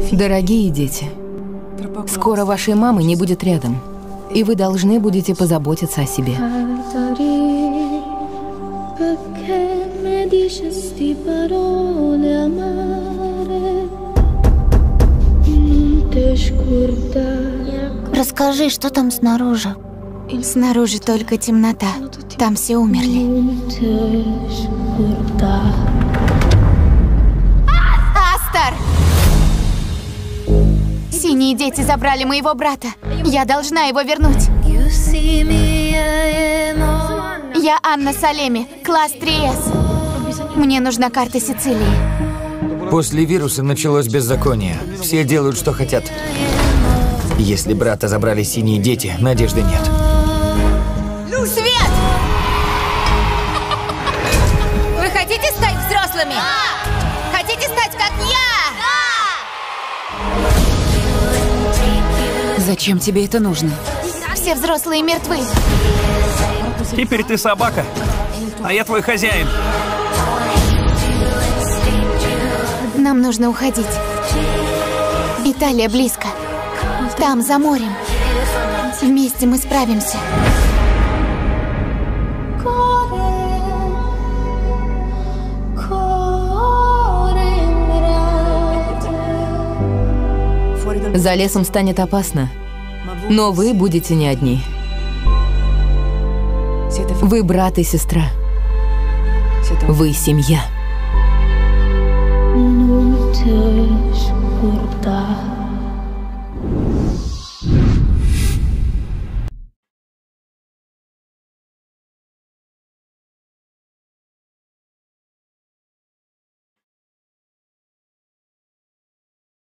Дорогие дети, скоро вашей мамы не будет рядом, и вы должны будете позаботиться о себе. Расскажи, что там снаружи? Снаружи только темнота. Там все умерли. Астар! Синие дети забрали моего брата. Я должна его вернуть. Я Анна Салеми, класс 3С. Мне нужна карта Сицилии. После вируса началось беззаконие. Все делают, что хотят. Если брата забрали синие дети, надежды нет. Свет! Вы хотите стать взрослыми? Да! Хотите стать как я? Да! Зачем тебе это нужно? Все взрослые мертвы. Теперь ты собака, а я твой хозяин. Нам нужно уходить. Италия близко. Там, за морем. Вместе мы справимся. За лесом станет опасно, но вы будете не одни. Вы брат и сестра. Вы семья.